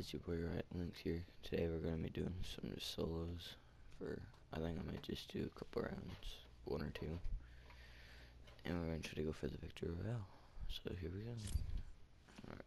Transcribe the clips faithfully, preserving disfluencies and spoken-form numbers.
it's your boy Right Links here. Today we're gonna be doing some just solos for, I think I might just do a couple rounds, one or two, and we're gonna try to go for the victory royale. So here we go. Alright.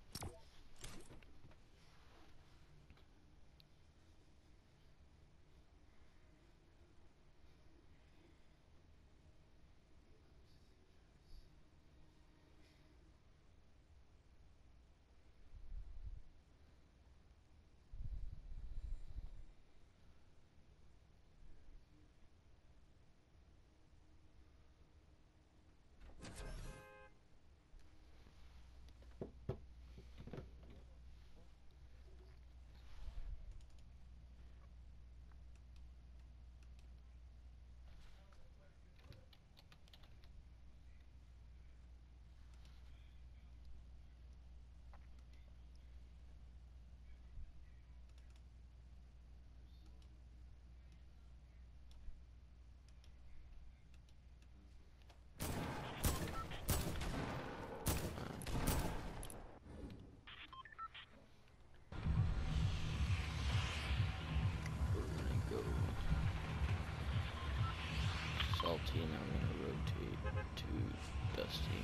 Salty, and I'm gonna rotate to Dusty.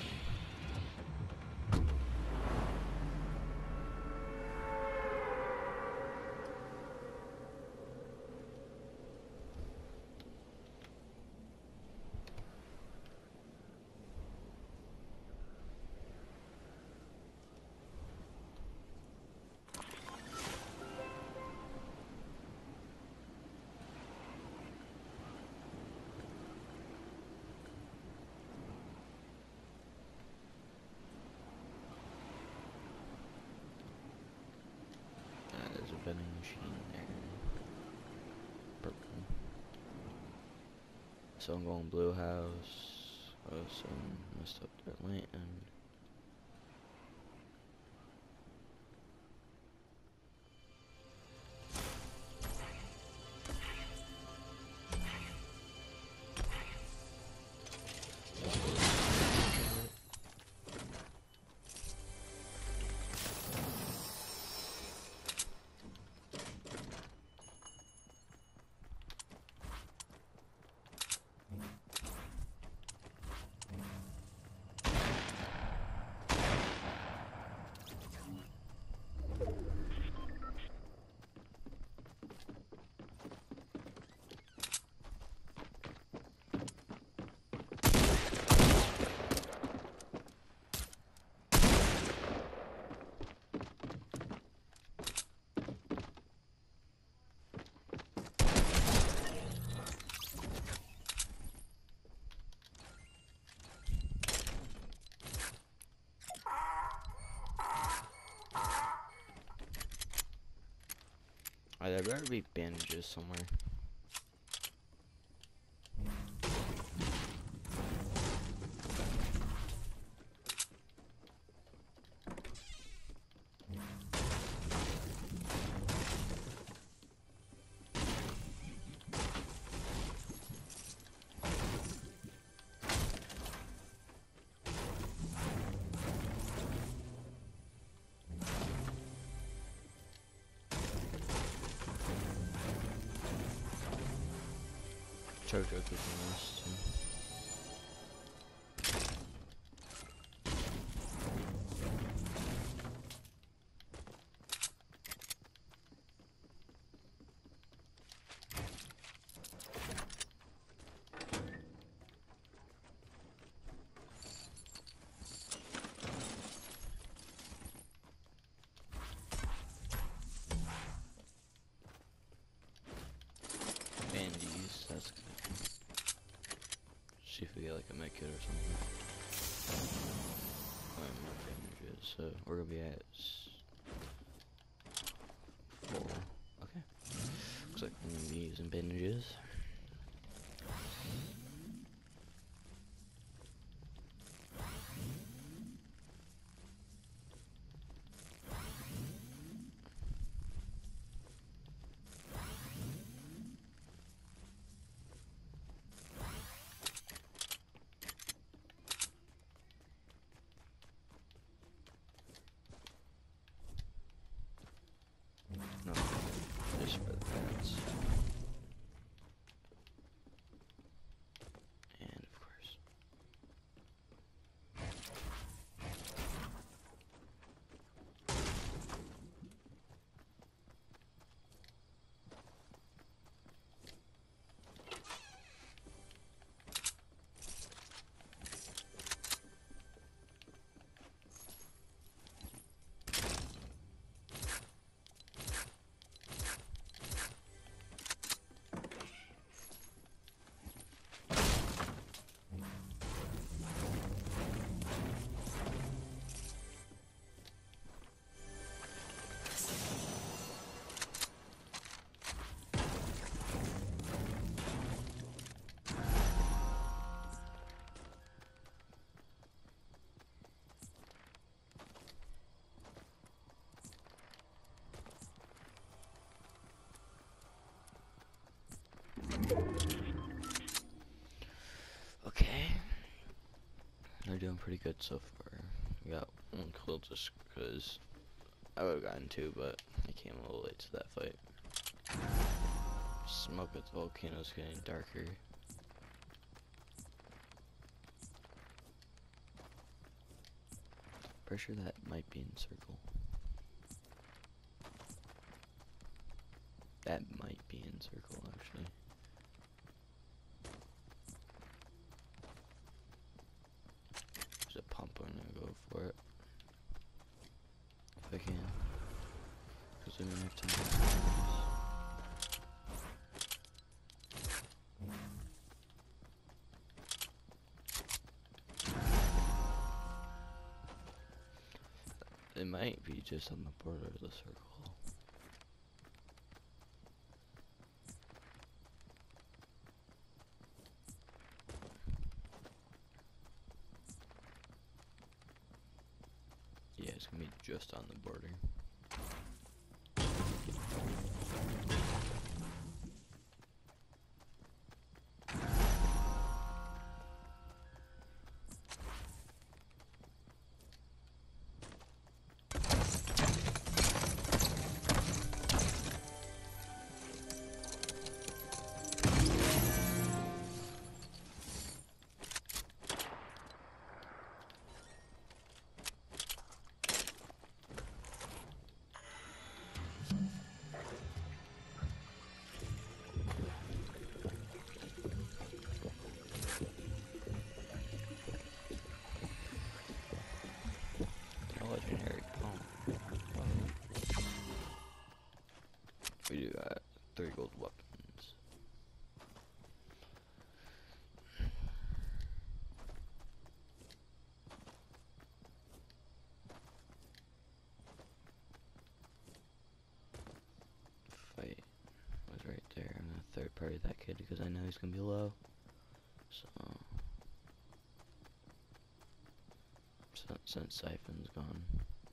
There's a vending machine there. Purple. So I'm going blue house. Oh, some messed up their lantern. Alright, there better be bandages somewhere. Choke joke is nice too. Bandies, that's good. See if we get like a med kit or something. Oh, more bandages. So we're gonna be at four. Okay. Looks like we're gonna be using bandages. Okay. They're doing pretty good so far. We got one kill just because I would have gotten two, but I came a little late to that fight. Smoke at the volcano's getting darker. Pretty sure that might be in circle. That might be in circle, actually. There's a pump, I'm gonna go for it. If I can. Because I don't have time. It might be just on the border of the circle. Yeah, it's gonna be just on the border. Legendary pump. Oh. We do got three gold weapons. Fight was right there. I'm gonna third party that kid because I know he's gonna be low. So, so since Siphon's gone.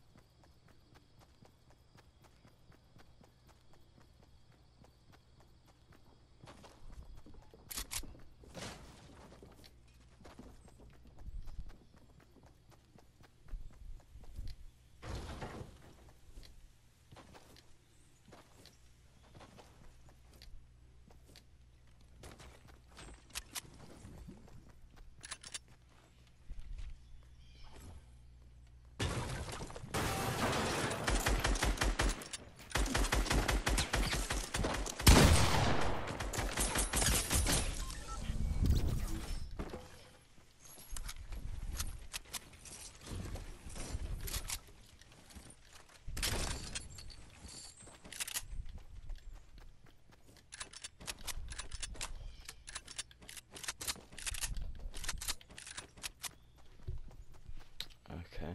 Okay.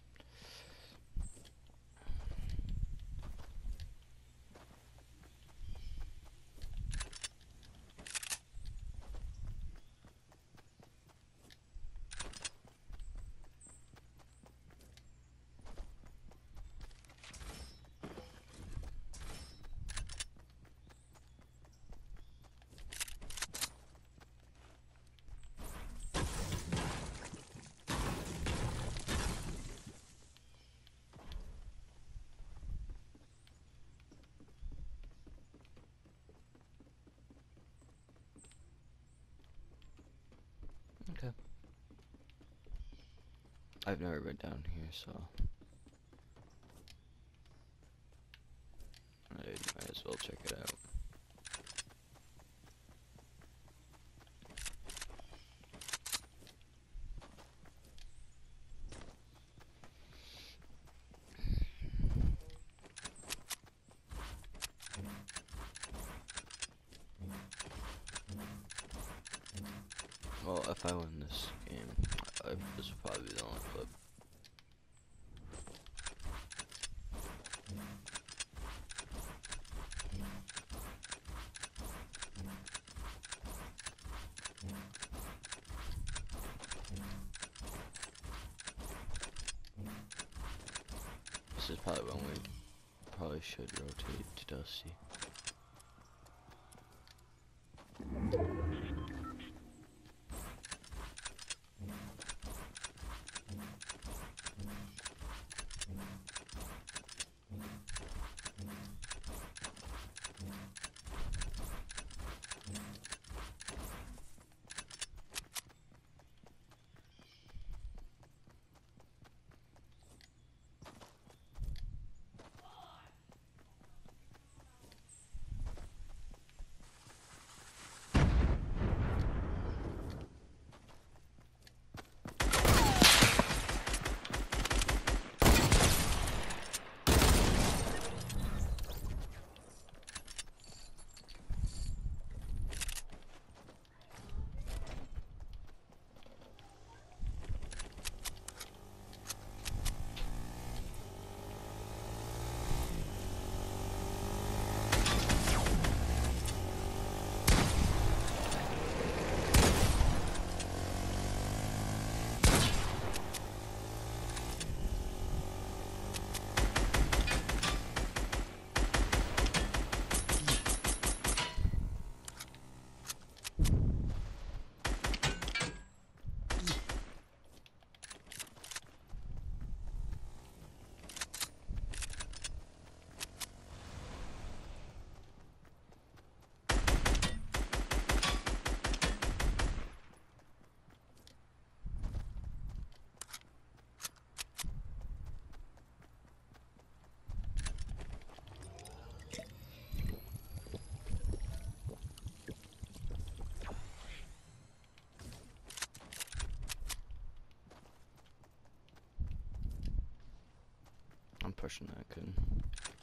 Okay. I've never been down here, so I might as well check it out. Well, if I win this game, I, this will probably be the only clip. This is probably when we probably should rotate to Dusty. person that could.